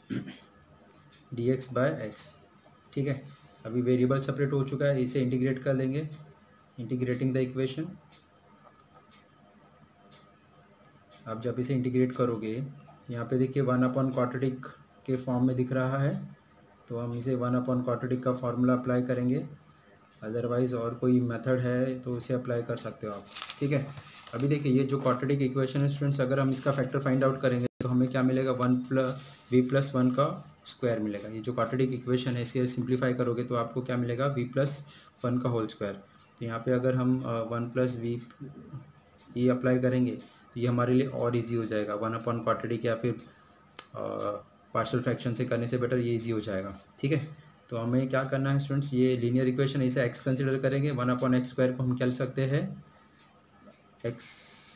d x by x. ठीक है, अभी वेरिएबल सेपरेट हो चुका है, इसे इंटीग्रेट कर लेंगे, इंटीग्रेटिंग द इक्वेशन। आप जब इसे इंटीग्रेट करोगे यहाँ पे देखिए वन अपॉन क्वाड्रेटिक के फॉर्म में दिख रहा है, तो हम इसे वन अपॉन क्वाड्रेटिक का फॉर्मूला अप्लाई करेंगे। अदरवाइज़ और कोई मेथड है तो उसे अप्लाई कर सकते हो आप, ठीक है। अभी देखिए ये जो क्वाड्रेटिक इक्वेशन है स्टूडेंट्स, अगर हम इसका फैक्टर फाइंड आउट करेंगे तो हमें क्या मिलेगा, one plus v plus one का स्क्वायर मिलेगा। ये जो क्वाड्रेटिक इक्वेशन है इसे सिंप्लीफाई करोगे तो आपको क्या मिलेगा, वी प्लस वन का होल स्क्वायर। तो यहाँ पे अगर हम वन प्लस वी ये अप्लाई करेंगे तो ये हमारे लिए और इजी हो जाएगा। वन अपॉन क्वाड्रेटिक या फिर पार्शियल फ्रैक्शन से करने से बेटर ये इजी हो जाएगा, ठीक है। तो हमें क्या करना है स्टूडेंट्स, ये लीनियर इक्वेशन इसे एक्स कंसिडर करेंगे। वन अपॉन एक्स स्क्वायर को हम क्या लिख सकते हैं, x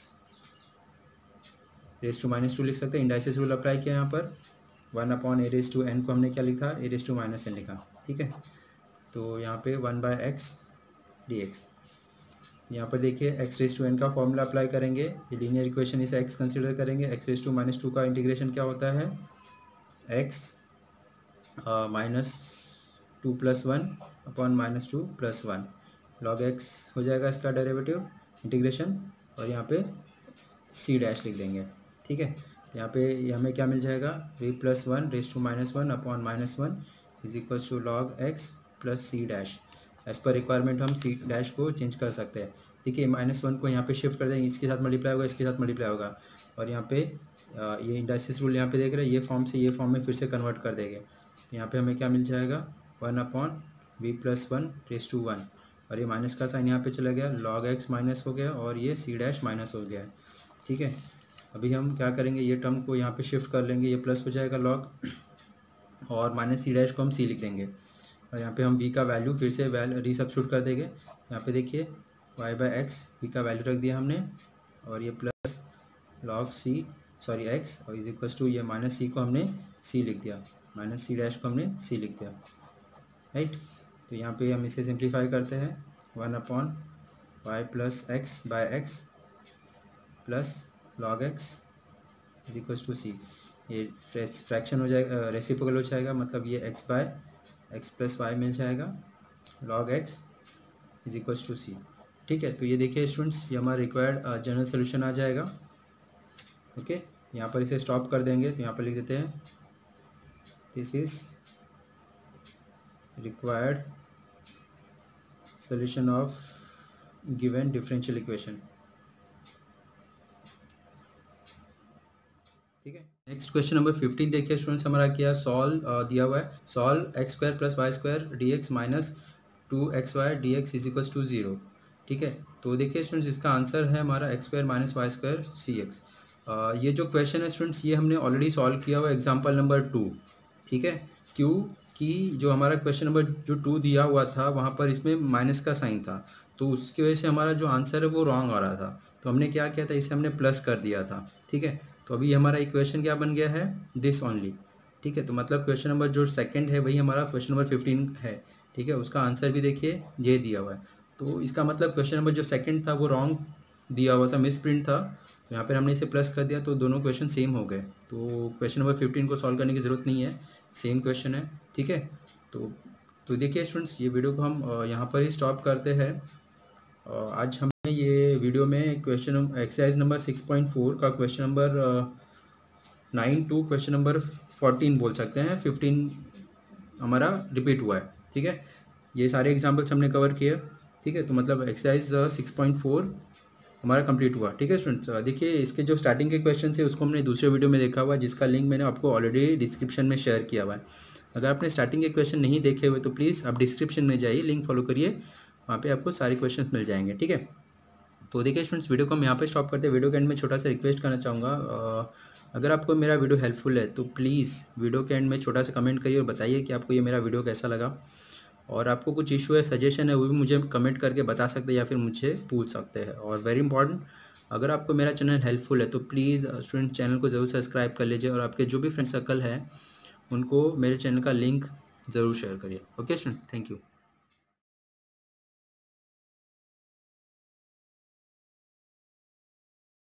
raise to minus two लिख सकते हैं। इंडाइसिस रूल अप्लाई किया यहाँ पर। One upon a raise to n को हमने क्या लिखा, a raise to minus n लिखा, ठीक है। तो यहाँ पे one by x d x, यहाँ पर देखिए एक्स रेस टू एन का फॉर्मूला अप्लाई करेंगे। ये लीनियर इक्वेशन इसे एक्स कंसिडर करेंगे। X raise to minus two का इंटीग्रेशन क्या होता है, x minus two plus one upon minus two plus one, log x हो जाएगा इसका डेरिवेटिव इंटीग्रेशन, और यहाँ पे सी डैश लिख देंगे, ठीक है। यहाँ पे हमें क्या मिल जाएगा, v plus one raise to minus one upon minus one is equal to log x plus C dash. As per requirement हम सी डैश को चेंज कर सकते हैं। देखिए माइनस वन को यहाँ पे शिफ्ट कर देंगे, इसके साथ मल्टीप्लाई होगा, इसके साथ मल्टीप्लाई होगा, और यहाँ पे ये इंडाइसिस रूल यहाँ पे देख रहे हैं, ये फॉर्म से ये फॉर्म में फिर से कन्वर्ट कर देंगे। यहाँ पे हमें क्या मिल जाएगा, one upon v plus one raise to one, और ये माइनस का साइन यहाँ पे चला गया, लॉग एक्स माइनस हो गया और ये सी डैश माइनस हो गया, ठीक है। अभी हम क्या करेंगे, ये टर्म को यहाँ पे शिफ्ट कर लेंगे, ये प्लस हो जाएगा लॉग, और माइनस सी डैश को हम सी लिख देंगे, और यहाँ पे हम v का वैल्यू फिर से वैल्यू रीसब्स्टिट्यूट कर देंगे। यहाँ पे देखिए y बाई एक्स वी का वैल्यू रख दिया हमने, और ये plus log c sorry x और इज इक्वल टू ये माइनस c को हमने c लिख दिया, माइनस सी डैश को हमने c लिख दिया, राइट। तो यहाँ पे हम इसे सिंप्लीफाई करते हैं, one upon y plus x by x plus log x is equal to c. ये फ्रैक्शन हो जाएगा, रेसिप्रोकल हो जाएगा, मतलब ये x by x plus y मिल जाएगा, log x is equal to c, ठीक है। तो ये देखिए स्टूडेंट्स, ये हमारा रिक्वायर्ड जनरल सोल्यूशन आ जाएगा, ओके। यहाँ पर इसे स्टॉप कर देंगे, तो यहाँ पर लिख देते हैं this is required solution of given differential equation, ठीक है। नेक्स्ट क्वेश्चन नंबर फिफ्टीन देखिए स्टूडेंट्स, हमारा क्या सॉल्व दिया हुआ है, solve x square plus y square d x minus two x y d x is equal to zero, ठीक है। तो देखिए स्टूडेंट्स, इसका आंसर है हमारा x square minus y square c x. ये जो क्वेश्चन है स्टूडेंट्स, ये हमने ऑलरेडी सॉल्व किया हुआ एग्जाम्पल नंबर टू, ठीक है। क्यों कि जो हमारा क्वेश्चन नंबर जो टू दिया हुआ था वहाँ पर इसमें माइनस का साइन था, तो उसकी वजह से हमारा जो आंसर है वो रॉन्ग आ रहा था। तो हमने क्या किया था, इसे हमने प्लस कर दिया था, ठीक है। तो अभी हमारा इक्वेशन क्या बन गया है, दिस ओनली, ठीक है। तो मतलब क्वेश्चन नंबर जो सेकंड है वही हमारा क्वेश्चन नंबर फिफ्टीन है, ठीक है। उसका आंसर भी देखिए ये दिया हुआ है, तो इसका मतलब क्वेश्चन नंबर जो सेकंड था वो रॉन्ग दिया हुआ था, मिस प्रिंट था। तो यहाँ पर हमने इसे प्लस कर दिया, तो दोनों क्वेश्चन सेम हो गए। तो क्वेश्चन नंबर फिफ्टीन को सॉल्व करने की ज़रूरत नहीं है, सेम क्वेश्चन है, ठीक है। तो तो देखिए स्टूडेंट्स, ये वीडियो को हम यहाँ पर ही स्टॉप करते हैं। आज हमने ये वीडियो में question exercise number six point four का question number nine to question number fourteen बोल सकते हैं, फिफ्टीन हमारा रिपीट हुआ है, ठीक है। ये सारे एग्जांपल्स हमने कवर किए, ठीक है। तो मतलब एक्सरसाइज सिक्स पॉइंट फोर हमारा कंप्लीट हुआ, ठीक है स्टूडेंट्स। देखिए इसके जो स्टार्टिंग के क्वेश्चन है उसको हमने दूसरे वीडियो में देखा हुआ है, जिसका लिंक मैंने आपको ऑलरेडी डिस्क्रिप्शन में शेयर किया हुआ है। अगर आपने स्टार्टिंग के क्वेश्चन नहीं देखे हुए तो प्लीज़ आप डिस्क्रिप्शन में जाइए, लिंक फॉलो करिए, वहाँ पे आपको सारे क्वेश्चंस मिल जाएंगे, ठीक है। तो देखिए स्टूडेंट्स, वीडियो को हम यहाँ पे स्टॉप करते हैं। वीडियो के एंड में छोटा सा रिक्वेस्ट करना चाहूँगा, अगर आपको मेरा वीडियो हेल्पफुल है तो प्लीज़ वीडियो के एंड में छोटा सा कमेंट करिए और बताइए कि आपको ये मेरा वीडियो कैसा लगा, और आपको कुछ इशू है, सजेशन है, वो भी मुझे कमेंट करके बता सकते हैं या फिर मुझे पूछ सकते हैं। और वेरी इंपॉर्टेंट, अगर आपको मेरा चैनल हेल्पफुल है तो प्लीज़ स्टूडेंट चैनल को ज़रूर सब्सक्राइब कर लीजिए, और आपके जो भी फ्रेंड सर्कल है उनको मेरे चैनल का लिंक ज़रूर शेयर करिए। Okay student, thank you.